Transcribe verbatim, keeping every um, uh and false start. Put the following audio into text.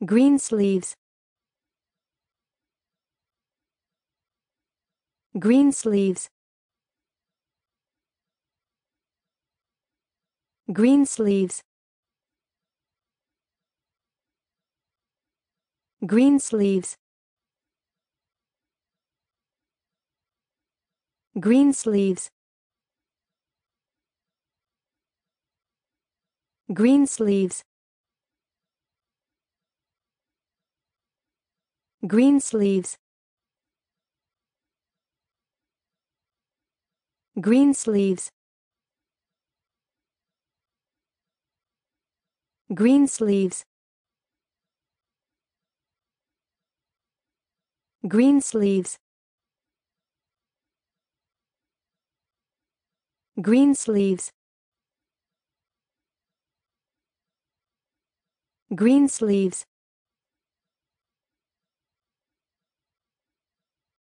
green sleeves, green sleeves, green sleeves, green sleeves, green sleeves, green sleeves, green sleeves, green sleeves, green sleeves, green sleeves, green sleeves, green sleeves,